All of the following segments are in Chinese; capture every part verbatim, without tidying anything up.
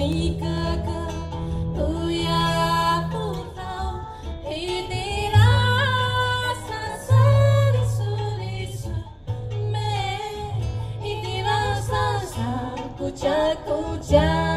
你哥哥不要不老，一定拉萨萨里苏里苏美，一定拉萨萨古家古家。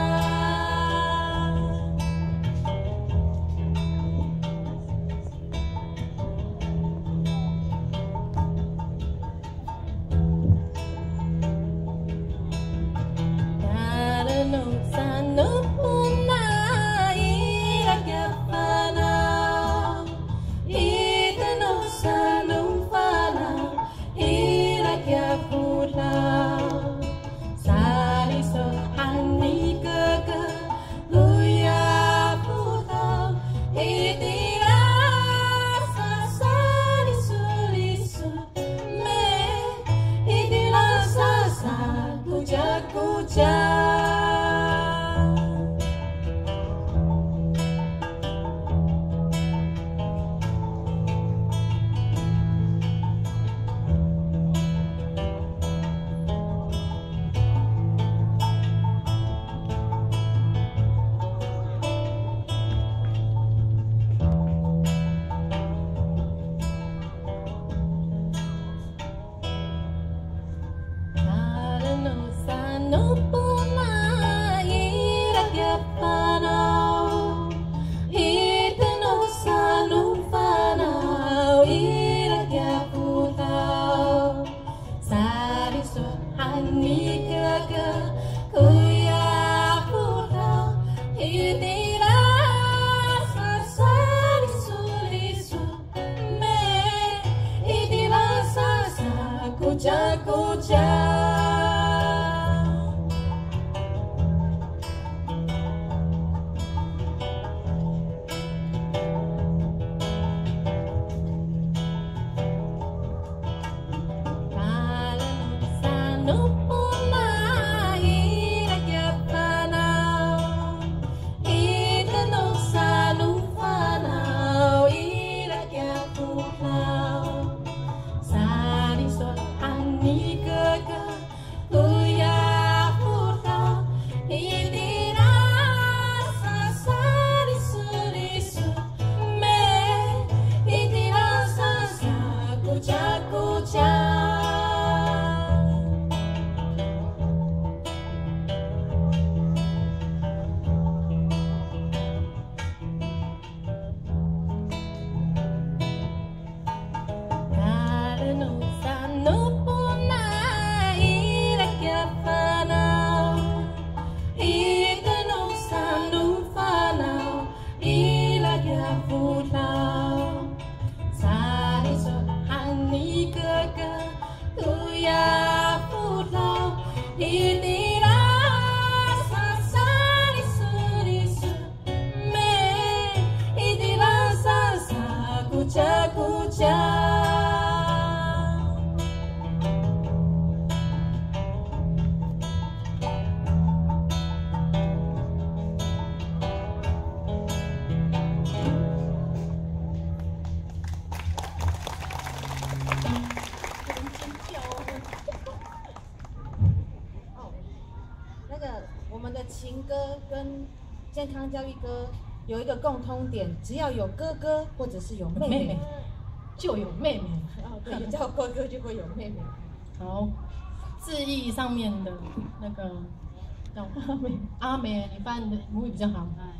情歌跟健康教育歌有一个共通点，只要有哥哥或者是有妹妹， 妹妹就有妹妹。 哦，对，有叫哥哥就会有妹妹。 好，字义上面的那个叫阿美，阿美，你翻的母语比较好。哎，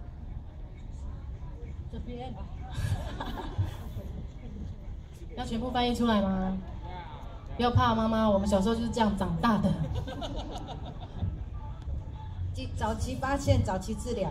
这边要全部翻译出来吗？不要怕，妈妈，我们小时候就是这样长大的。 早期发现，早期治疗。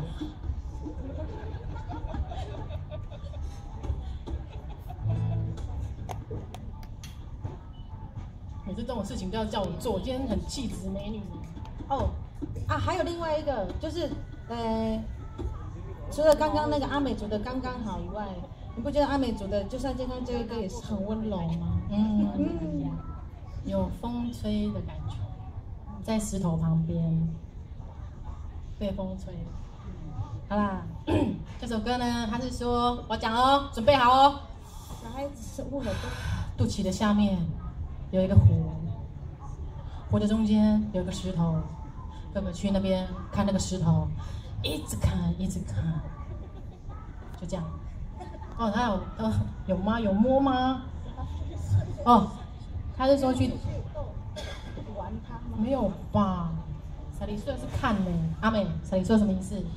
每次这种事情都要叫我做，今天很气质美女。 哦，啊，还有另外一个就是，呃，除了刚刚那个阿美族的刚刚好以外，你不觉得阿美族的就算健康教育歌也是很温柔吗？ 嗯嗯，有风吹的感觉，在石头旁边。被风吹，好啦，这首歌呢，它是说，我讲哦，准备好哦。 小孩子是误了肚脐的下面有一个湖，湖的中间有一个石头， 哥哥去那边看那个石头，一直看一直看，就这样。哦，他有呃有吗？有摸吗？哦，他是说去玩它吗？ 没有吧？萨里顺是看呢。阿美，萨里顺什么意思？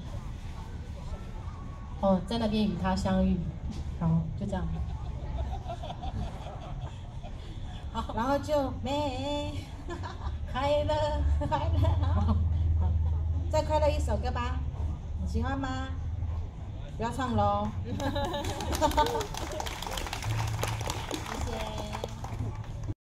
哦，在那边与他相遇，然后就这样。好， 然后就美快乐快乐，好，再快乐一首歌吧，你喜欢吗？不要唱喽。